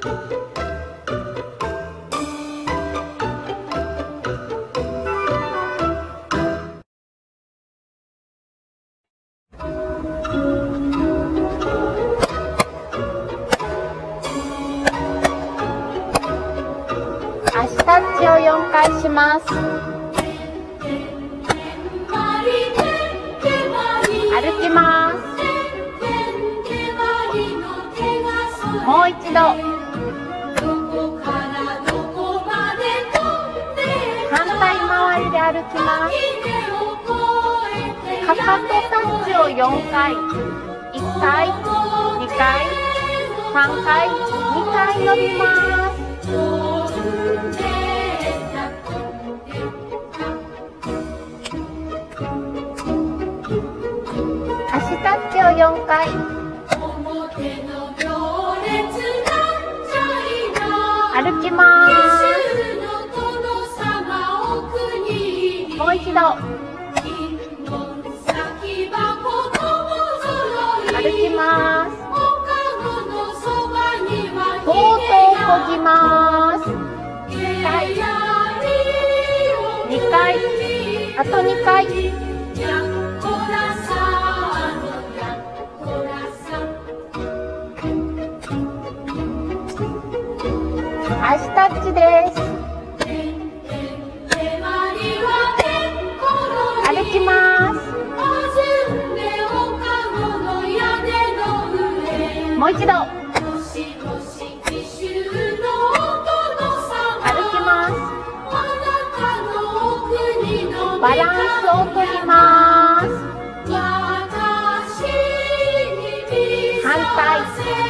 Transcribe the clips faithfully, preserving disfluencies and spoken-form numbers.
足タッチをよんかいします。歩きます。もう一度。反対回りで歩きます。かかとタッチをよんかい。いっかい、にかい、さんかい、にかい伸びます。足タッチをよんかい。歩きます。もう一度。歩きます。ボートをこぎます。いっかい、にかい、あとにかい。足タッチです。歩きます。もう一度。歩きます。バランスをとります。反対。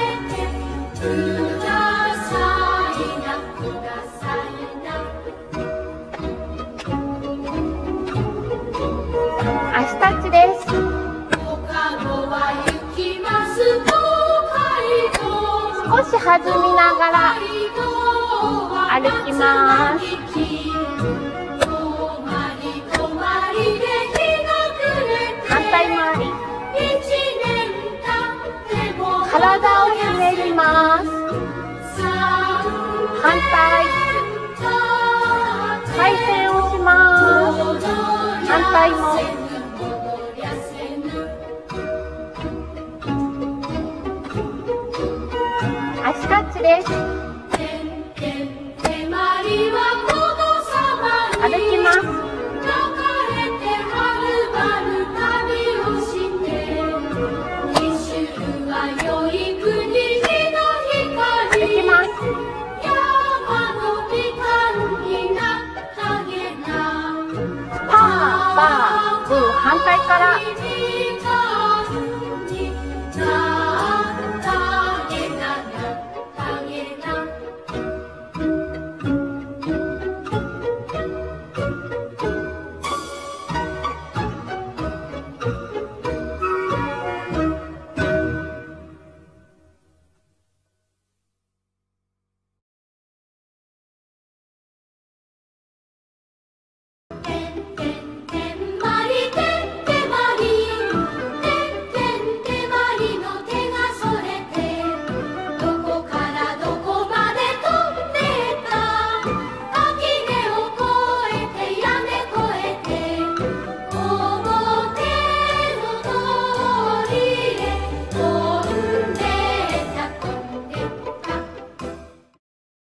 足タッチです。少し弾みながら歩きます。反対回り。体をひねります。反対。回転をします。反対も。足タッチです。歩きます。歩きます。パーパーグー、反対から。